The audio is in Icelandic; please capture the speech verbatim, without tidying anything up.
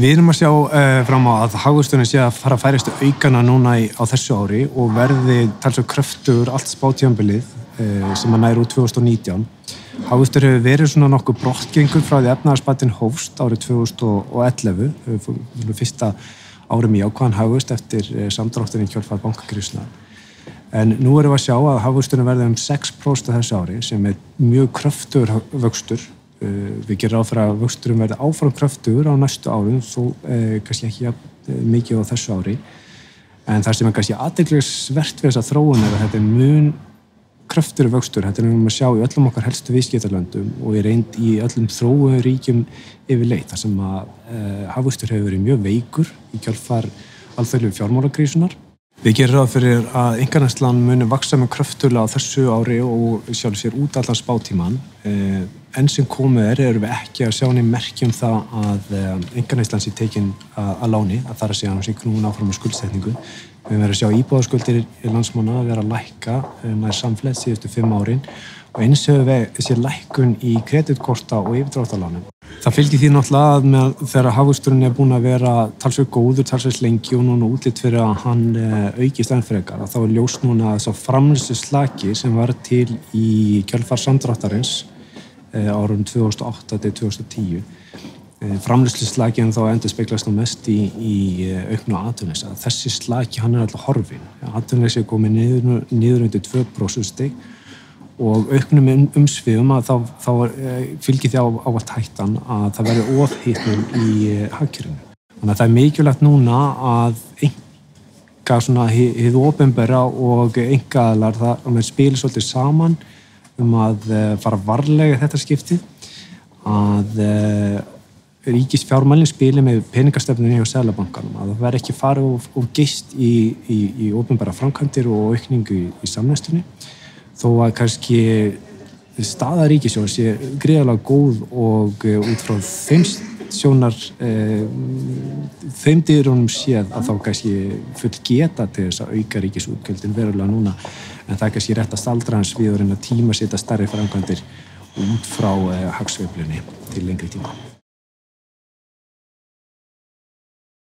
Við erum að sjá uh, fram á að hagvöxturinn sé að fara að færast aukana núna í, á þessu ári og verði talsvert kröftugur allt spátímabilið uh, sem að nær úr tvö þúsund og nítján. Hagvöxtur hefur verið svona nokkuð brottgengur frá því efnahagsbatinn hófst árið tvö þúsund og ellefu, uh, fyrsta árum í ákvæðan hagvöxt eftir uh, samdrátturinn í kjölfar bankakrísunnar. En nú erum við að sjá að hagvöxturinn verði um sex prósent þessu ári sem er mjög kröftugur vöxtur. Við gerum ráð fyrir að vöxturinn verði áfram kröftugur á næstu árum, þó eh, kannski ekki ja, mikið á þessu ári. En það sem er kannski athyglisvert við þessa þróun er að þetta er mun kröftugur vöxtur. Þetta er um að sjá í öllum okkar helstu viðskiptalöndum og í reynd í öllum þróuðum ríkjum yfirleitt, þar sem að eh, hagvöxtur hefur verið mjög veikur í kjölfar alþjóðlegu fjármálakrísunnar. Við gerum ráð fyrir að einkaneyslan muni vaxa með kröftulega á þessu ári og sjálf sér út allan spátíman. Eh, enn sem komið er, erum við ekki að sjá neinn merki um það að einkaneyslan sé tekin að, að láni, að það er að segja hann sé knúin áfram á skuldsetningu. Við verðum að sjá íbúðaskuldir í landsmanna að vera að lækka nær samfleytt síðustu fimm árin og eins hefur við þessi lækkun í kreditkorta og yfirdráttarlánum. Það fylgir því náttúrulega að með, þegar hagvöxturinn er búin að vera talsvert góður, talsvert lengi og núna útlit fyrir að hann aukist enn frekar, þá er ljóst núna að sá framleiðsluslaki sem var til í kjölfar samdráttarins árum tvö þúsund og átta til tvö þúsund og tíu. Framleiðsluslakinn þá endurspeglast nú mest í, í auknu atvinnuleysi. Þessi slaki hann er alltaf horfinn. Atvinnuleysi er komið niður, niður undir tvö prósentustig og auknum umsvifum að þá, þá fylgir því á, ávart hættan að það verði ofhitnun í hagkerfinu. Þannig að það er mikilvægt núna að enga svona hið opinbera og einkaaðilar það að spila svolítið saman um að fara varlega þetta skiptið, að ríkisfjármálin spili með peningastefnunni hjá Seðlabankanum, að það verði ekki farið of, of geyst í, í, í opinbera framkvæmdir og aukningu í, í samneyslunni, þó að kannski staða ríkissjóðs sé gríðarlega góð og út frá þeim sjónar eh, þeim dyrum séð að þá kannski full geta til þess að auka ríkisútgjöldin verulega núna, en það er kannski rétt að staldra hans við og reyna að tímasetja stærri framkvæmdir út frá eh, hagsveiflunni til lengri tíma.